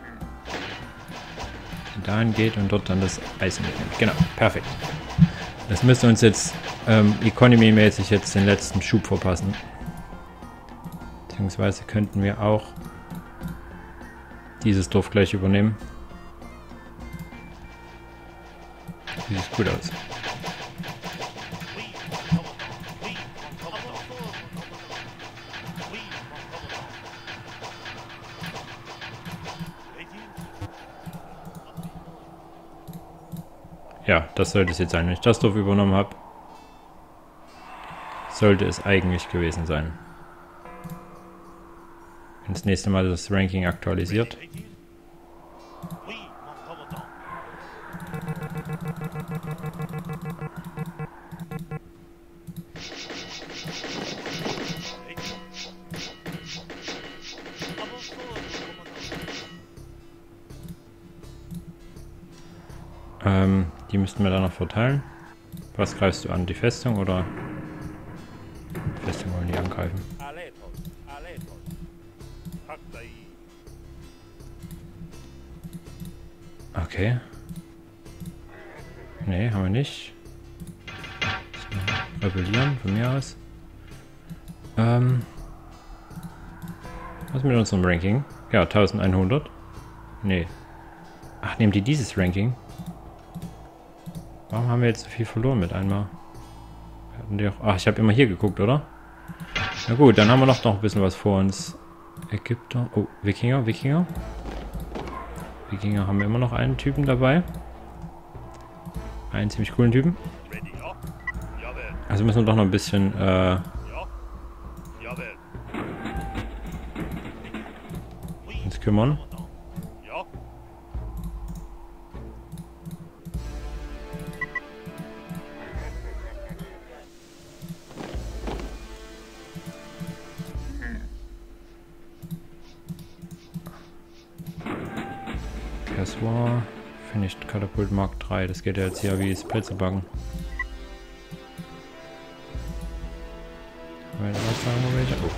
dahin geht und dort dann das Eisen mitnimmt. Genau, perfekt. Das müsste uns jetzt ähm, Economy-mäßig jetzt den letzten Schub verpassen. Beziehungsweise könnten wir auch dieses Dorf gleich übernehmen. Sieht gut aus. Ja, das sollte es jetzt sein. Wenn ich das Dorf übernommen habe, sollte es eigentlich gewesen sein. Wenn das nächste Mal das Ranking aktualisiert. Ähm, die müssten wir dann noch verteilen. Was greifst du an? Die Festung oder? Die Festung wollen die angreifen. Aletos, aletos. Haktai. Okay. Nee, haben wir nicht. Rebellieren, von mir aus. Ähm. Was mit unserem Ranking? Ja, elfhundert. Nee. Ach, nehmen die dieses Ranking? Warum haben wir jetzt so viel verloren mit einmal? Hatten die auch, ach, ich habe immer hier geguckt, oder? Na gut, dann haben wir noch, noch ein bisschen was vor uns. Ägypter. Oh, Wikinger, Wikinger. Wikinger haben wir immer noch einen Typen dabei. Einen ziemlich coolen Typen. Ready, ja? Jawohl, Also müssen wir doch noch ein bisschen äh, ja? Jawohl. Oui, uns kümmern. Commandant. Ja? Kassoir. Finished Katapult Mark drei. Das geht ja jetzt hier wie Split zu backen. Wollen wir was sagen, wo welche? Oh.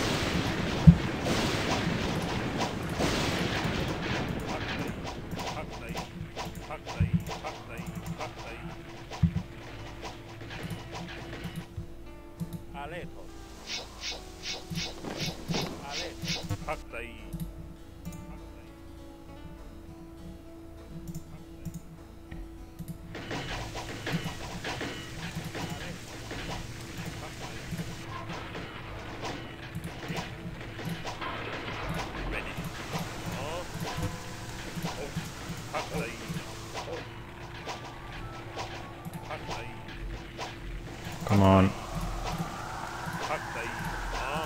Haktai, Haktai, Haktai, Haktai. Aletos. Aletos. Haktai. Ready. Oh. Oh. Haktai. Haktai. Come on. Haktai. Ah.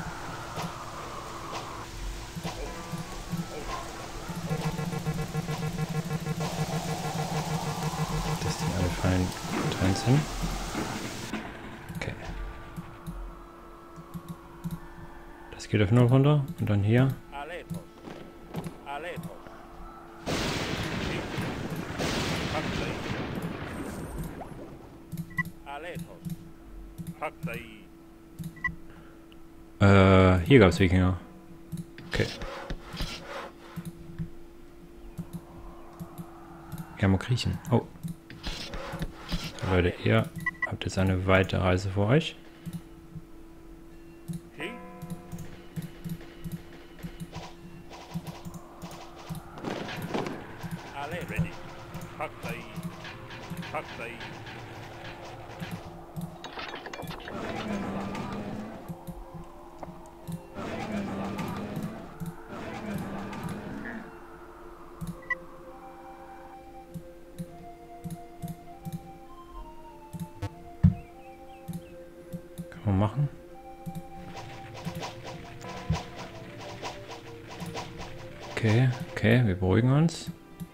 Dass die alle fein getrennt sind. Okay. Das geht auf null runter. Und dann hier. Aletos. Aletos. Haktai. Aletos. Haktai. Äh, hier gab es Wikinger. Okay. Ja, mal kriechen. Oh. So, Leute, ihr habt jetzt eine weite Reise vor euch. Okay. Ale ready. Haktai. Haktai. Kann man machen. Okay, okay, wir beruhigen uns.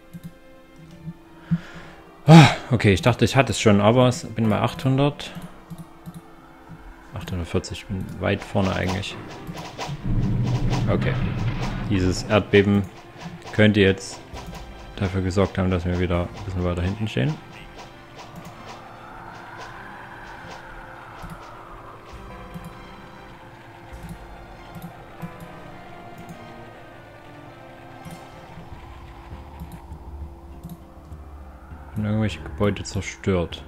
Ah, okay, ich dachte, ich hatte es schon, aber ich bin bei achthundert. achthundertvierzig, ich bin weit vorne eigentlich. Okay. Dieses Erdbeben könnte jetzt dafür gesorgt haben, dass wir wieder ein bisschen weiter hinten stehen. Und irgendwelche Gebäude zerstört.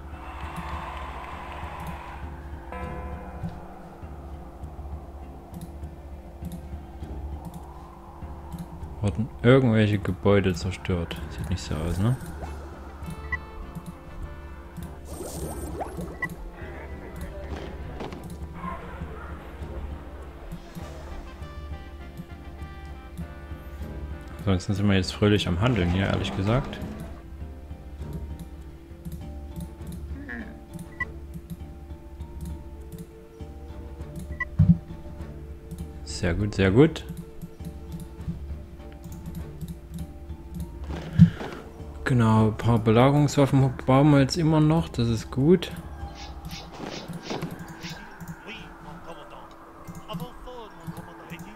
Wurden irgendwelche Gebäude zerstört. Sieht nicht so aus, ne? Ansonsten sind wir jetzt fröhlich am Handeln hier, ehrlich gesagt. Sehr gut, sehr gut. Genau, ein paar Belagerungswaffen bauen wir jetzt immer noch, das ist gut. Oui, mon commandant. À vos ordres, mon commandant. Est-il?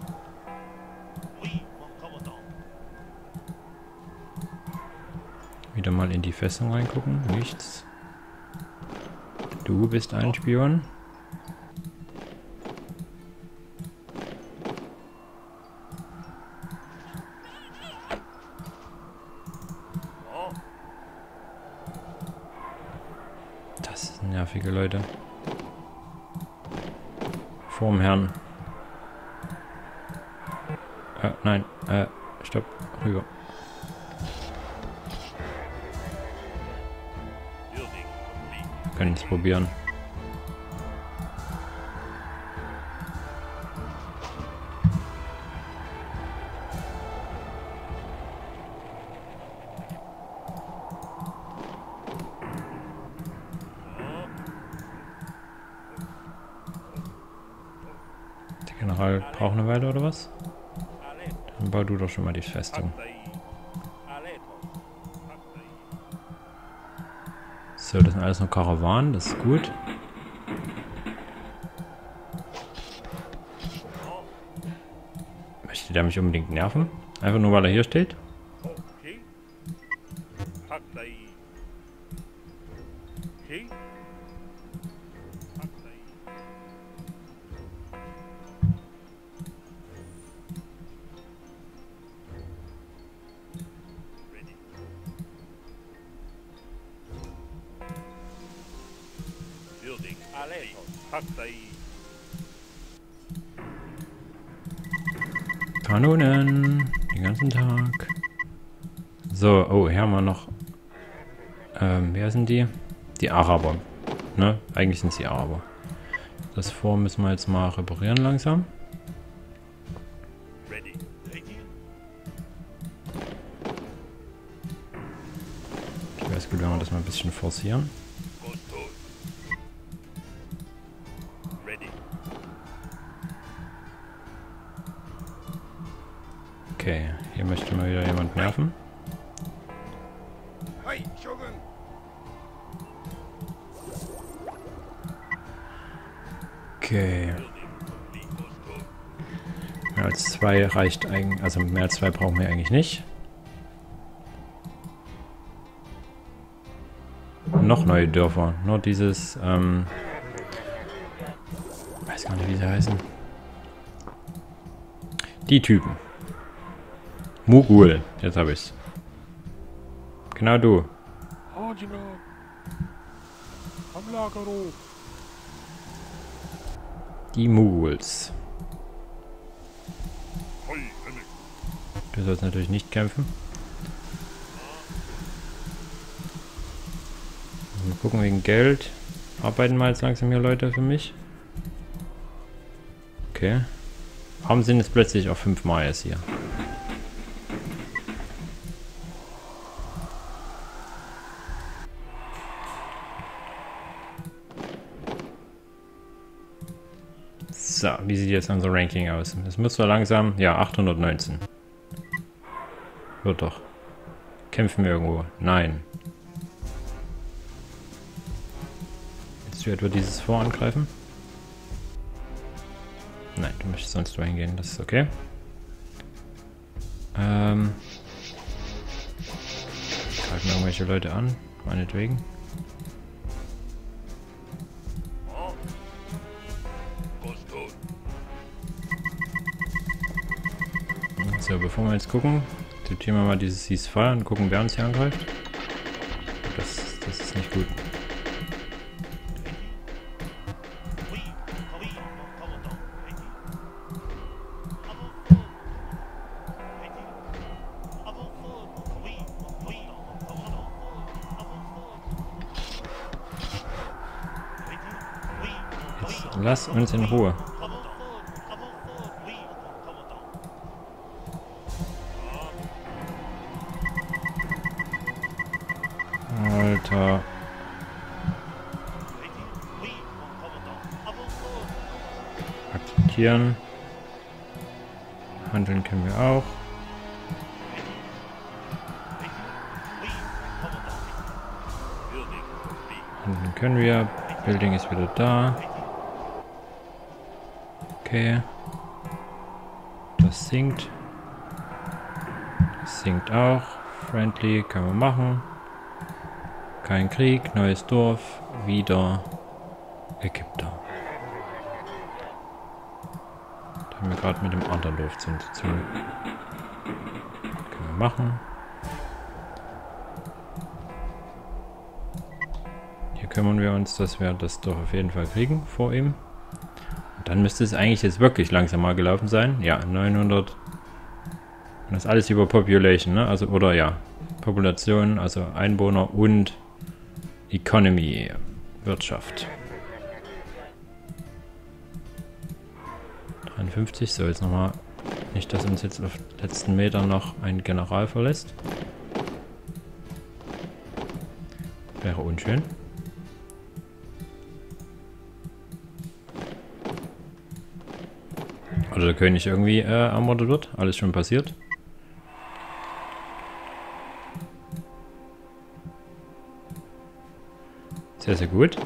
Oui, mon commandant. Wieder mal in die Festung reingucken. Nichts. Du bist ein Spion. Das sind nervige Leute. Vorm Herrn. Äh, nein, äh, stopp, rüber. Wir können es probieren. Der General braucht eine Weile oder was? Dann bau du doch schon mal die Festung. So, das sind alles noch Karawanen, das ist gut. Möchte der mich unbedingt nerven? Einfach nur, weil er hier steht? Kanonen, den ganzen Tag. So, oh, hier haben wir noch. Ähm, wer sind die? Die Araber. Ne? Eigentlich sind es die Araber. Das Fort müssen wir jetzt mal reparieren langsam. Ich weiß gut, wenn wir das mal ein bisschen forcieren. Okay, hier möchte mal wieder jemand nerven. Okay. Mehr als zwei reicht eigentlich, also mehr als zwei brauchen wir eigentlich nicht. Noch neue Dörfer, nur dieses, ähm, weiß gar nicht, wie sie heißen. Die Typen. Mugul, jetzt habe ich's. Genau du. Die Muguls. Du sollst natürlich nicht kämpfen. Mal gucken wegen Geld. Arbeiten mal jetzt langsam hier Leute für mich. Okay. Warum sind es plötzlich auch fünf Mayas hier? So, wie sieht jetzt unser Ranking aus? Das muss so langsam... Ja, achthundertneunzehn. Wird doch. Kämpfen wir irgendwo? Nein. Willst du etwa dieses Fort angreifen? Nein, du möchtest sonst wohin gehen. Das ist okay. Ähm... Greifen irgendwelche Leute an. Meinetwegen. So, bevor wir jetzt gucken, akzeptieren wir mal dieses Ceasefire und gucken, wer uns hier angreift. Das, das ist nicht gut. Jetzt lass uns in Ruhe. Alter. Akzeptieren. Handeln können wir auch. Handeln können wir. Building ist wieder da. Okay. Das sinkt. Das sinkt auch. Friendly können wir machen. Kein Krieg, neues Dorf, wieder Ägypter. Da haben wir gerade mit dem anderen Dorf zu tun. Können wir machen. Hier kümmern wir uns, dass wir das Dorf auf jeden Fall kriegen vor ihm. Und dann müsste es eigentlich jetzt wirklich langsam mal gelaufen sein. Ja, neunhundert. Und das ist alles über Population, ne? Also, oder ja, Population, also Einwohner und Economy, Wirtschaft. dreiundfünfzig, so jetzt nochmal, nicht, dass uns jetzt auf den letzten Metern noch ein General verlässt. Wäre unschön. Oder der König irgendwie äh, ermordet wird, alles schon passiert. Sehr, sehr gut.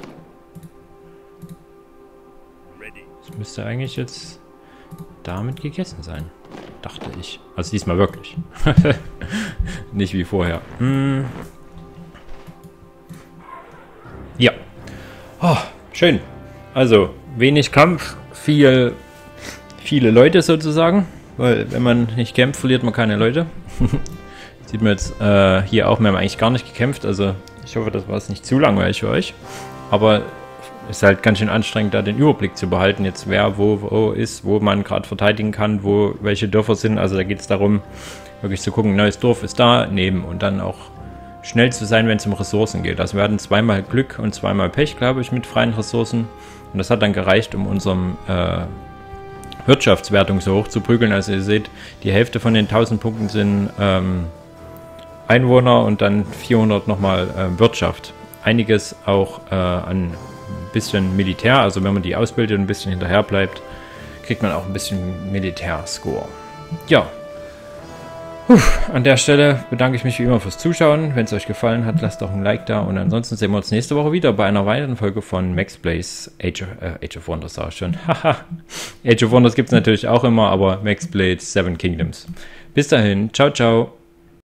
Das müsste eigentlich jetzt damit gegessen sein. Dachte ich. Also diesmal wirklich. Nicht wie vorher. Hm. Ja. Oh, schön. Also wenig Kampf, viel, viele Leute sozusagen. Weil wenn man nicht kämpft, verliert man keine Leute. Sieht man jetzt äh, hier auch. Wir haben eigentlich gar nicht gekämpft. Also ich hoffe, das war es nicht zu langweilig für euch. Aber es ist halt ganz schön anstrengend, da den Überblick zu behalten, jetzt wer wo, wo ist, wo man gerade verteidigen kann, wo welche Dörfer sind. Also da geht es darum, wirklich zu gucken, neues Dorf ist da, nehmen und dann auch schnell zu sein, wenn es um Ressourcen geht. Also wir hatten zweimal Glück und zweimal Pech, glaube ich, mit freien Ressourcen. Und das hat dann gereicht, um unserem äh, Wirtschaftswertung so hoch zu prügeln. Also ihr seht, die Hälfte von den tausend Punkten sind ähm, Einwohner und dann vierhundert nochmal äh, Wirtschaft. Einiges auch äh, an ein bisschen Militär, also wenn man die ausbildet und ein bisschen hinterher bleibt, kriegt man auch ein bisschen Militärscore. Ja, Puh, an der Stelle bedanke ich mich wie immer fürs Zuschauen. Wenn es euch gefallen hat, lasst doch ein Like da und ansonsten sehen wir uns nächste Woche wieder bei einer weiteren Folge von Max Plays Age of, äh, Age of Wonders, sag ich schon. Haha, Age of Wonders gibt es natürlich auch immer, aber Max Plays Seven Kingdoms. Bis dahin, ciao, ciao.